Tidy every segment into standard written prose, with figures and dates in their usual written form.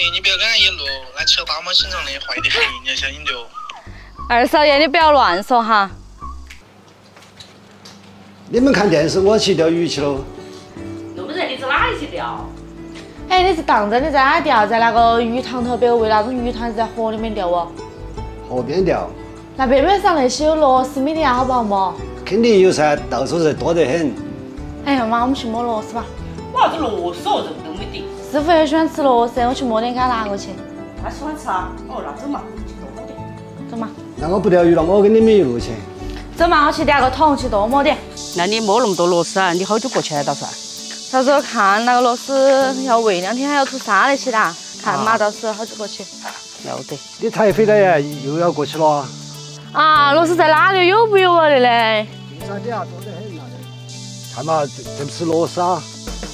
你不要跟俺引路，俺骑了大马心肠的，坏得很，你要小心点哦。 二少爷，你不要乱说哈。 你们看电视，我去钓鱼去喽。 那么热，你走哪里去钓？ 哎，你是当真的在哪钓？在那个鱼塘头，别个喂那种鱼塘是在河里面钓哦。 河边钓， 那边边上那些有螺丝米的呀，好不好摸？ 肯定有噻，到处是多得很。 哎呀妈，我们去摸螺丝吧。 我啥子螺丝哦，这个都没得。 师傅也喜欢吃螺丝，我去摸点给他拿过去。 他喜欢吃啊？哦，那走嘛，去多摸点。 走嘛。 那我不钓鱼了，我跟你们一路去。 走嘛，我去拿个桶去多摸点。 那你摸那么多螺丝啊？你好久过去打算？ 到时候看那个螺丝要喂2天，还要吐沙那些的，看嘛，到时候好久过去。 要得。 你才回来呀，又要过去了。 啊，螺丝在哪里？有不有啊？的嘞？ 冰山底下多得很那里。看嘛，这不是螺丝啊。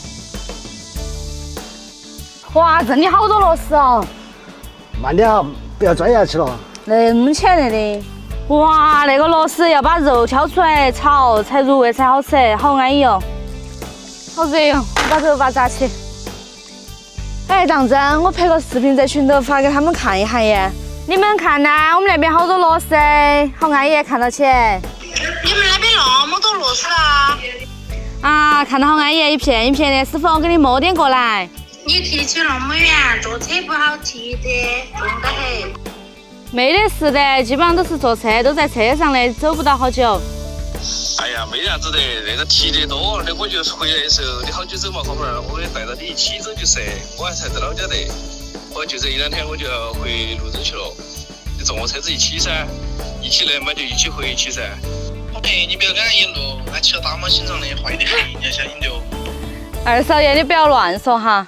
哇，这里好多螺丝哦！ 慢点啊，不要拽下去了。 那么浅来的。哇，那个螺丝要把肉挑出来炒才入味才好吃，好安逸哦。好热哟，我把头发扎起。哎，当真，我拍个视频在群头发给他们看一下耶。你们看呐，我们那边好多螺丝，好安逸，看到起。 你们那边那么多螺丝啊？ 啊，看到好安逸，一片一片的。师傅，我给你摸点过来。 你提起那么远，坐车不好提的，重得很。 没得事的，基本上都是坐车，都在车上的，走不到好久。 哎呀，没啥子的，那个提得多，那我就是回来的时候，你好久走嘛，好不然我也带着你一起走就是，我还在老家的，我就这1、2天我就要回泸州去了，你坐我车子一起噻，一起来嘛就一起回去噻。哎，你不要跟俺引路，俺骑了大马心肠的，坏得很，你要小心点哦。 二少爷，你不要乱说哈。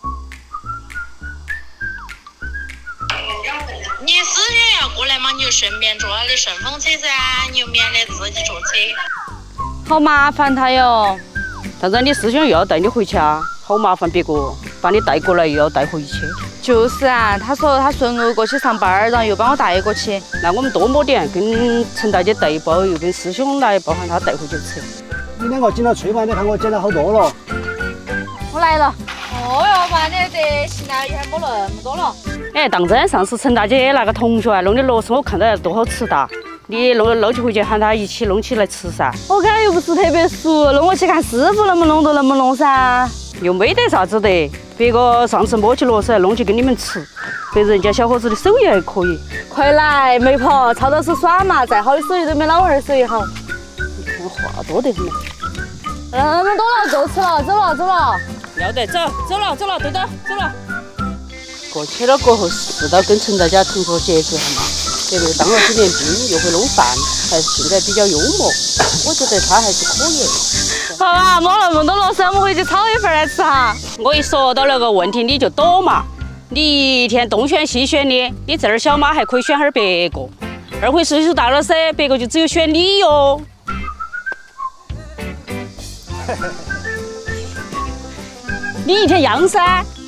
你师兄要过来嘛，你就顺便坐他的顺风车噻，你就免得自己坐车。 好麻烦他哟。 但是你师兄又要带你回去啊，好麻烦，别个把你带过来又要带回去。 就是啊，他说他顺路过去上班，然后又把我带过去。 那我们多摸点，跟陈大姐带一包，又跟师兄来一包，喊他带回去吃。 你2个紧到吹嘛，你看我捡了好多了。 我来了。哦哟妈，你的德行啊，也还摸那么多了。 哎，当真，上次陈大姐那个同学啊弄的螺丝，我看到多好吃的。你捞起回去喊他一起弄起来吃噻。 我跟他又不是特别熟，弄我去看师傅能不弄就能不弄噻。 又没得啥子的，别个上次摸起螺丝来弄起给你们吃，别人家小伙子的手艺还可以。 快来，媒婆，操到是耍嘛，再好的手艺都没老二手艺好。 你看话多得很。 那么多了，够吃了，走了，走了。 要得，走了，对的，走了。过去了过后，是到跟陈大家同学结合嘛。别个当了几年兵，又会弄饭，还现在比较幽默，我觉得他还是可以。 好啊，摸那么多螺丝，我们回去炒一份来吃哈。 我一说到那个问题，你就躲嘛。你一天东选西选的，你这儿小妈还可以选哈儿别个，二回岁数大了噻，别个就只有选你哟。你一天样噻。